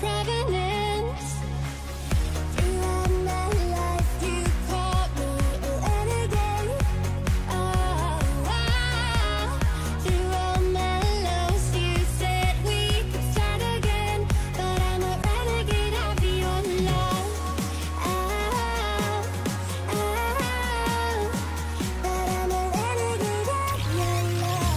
prevalence. Throughout my life, you called me a renegade. Oh, wow. Throughout my lows, you said we could start again, but I'm a renegade of your love. Oh, but I'm a renegade of your love.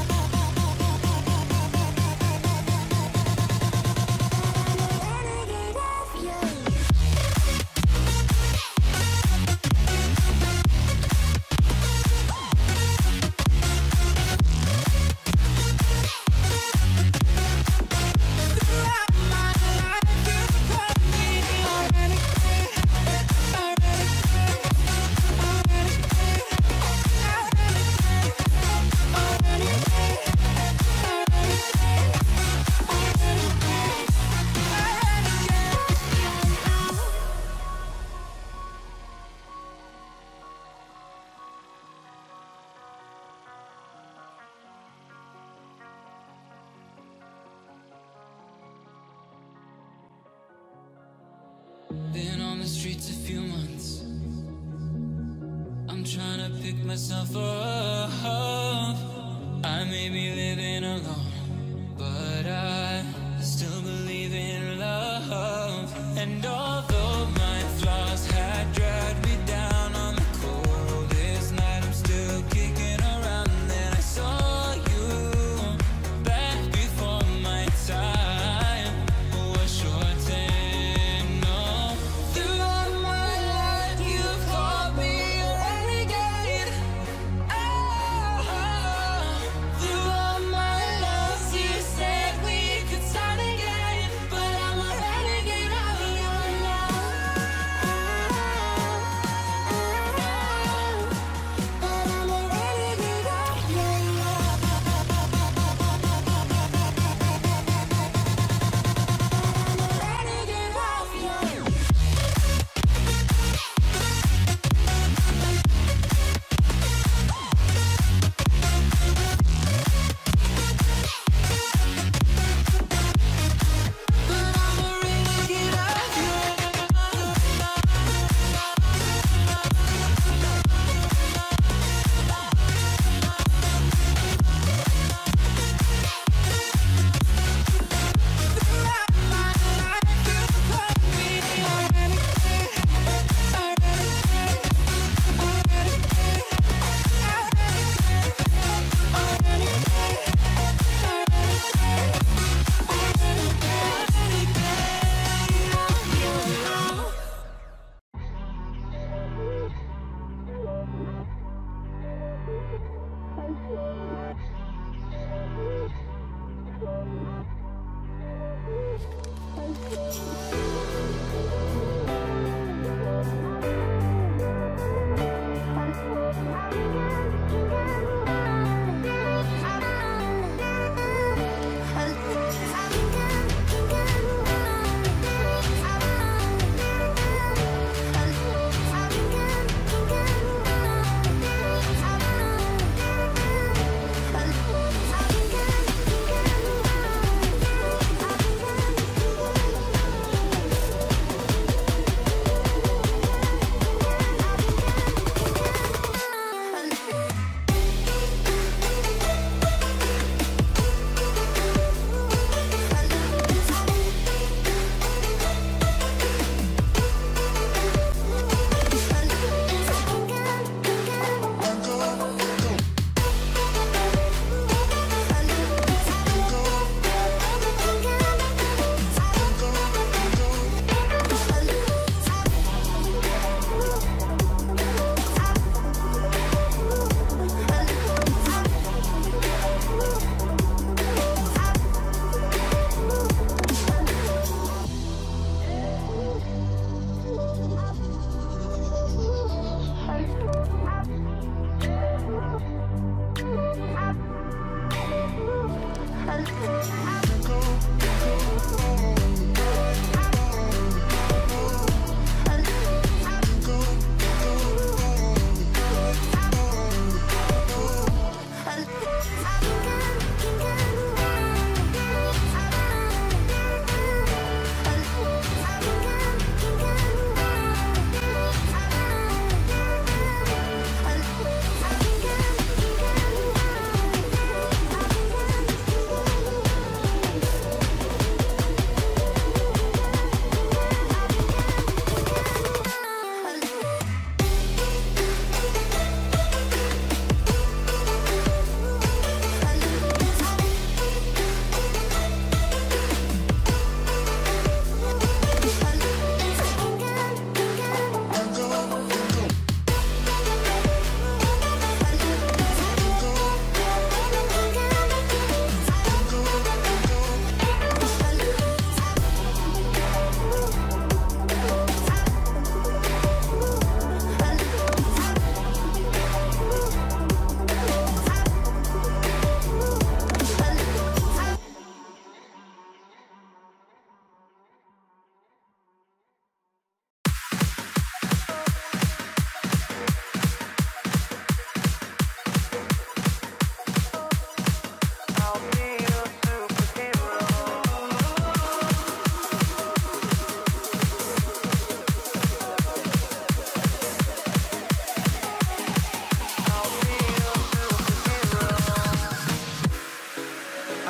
Been on the streets a few months. I'm trying to pick myself up. I may be living alone, but I still believe in love. And although my flaws had dragged me down on the coldest night, I'm still kicking around. And then I saw you back before my time was shortened. No, throughout my life you called me a renegade. Oh, throughout my loves you said we could start again, but I'm a renegade of your love. But I'm a renegade of your love. Renegade of your love. But I'm a renegade of your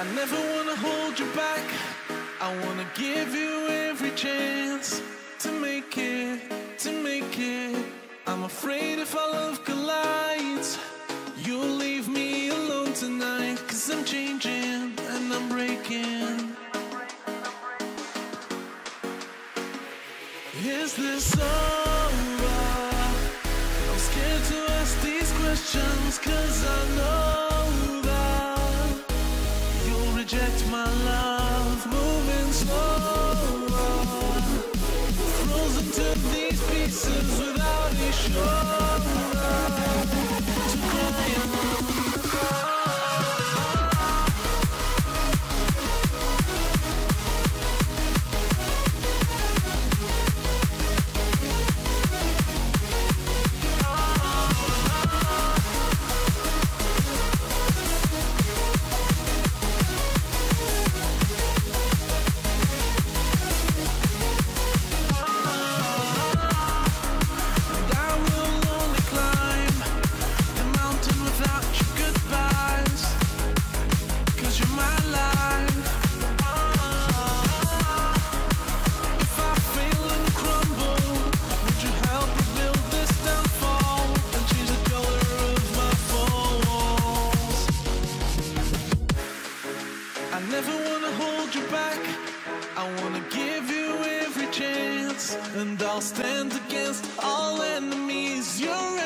I never wanna hold you back. I wanna give you every chance to make it, to make it. I'm afraid if our love collides, you'll leave me alone tonight. 'Cause I'm changing and I'm breaking. Is this over? I'm scared to ask these questions, 'cause I know that you'll reject my love. Moving slower, frozen to these pieces without a shoulder to cry on. And I'll stand against all enemies. You're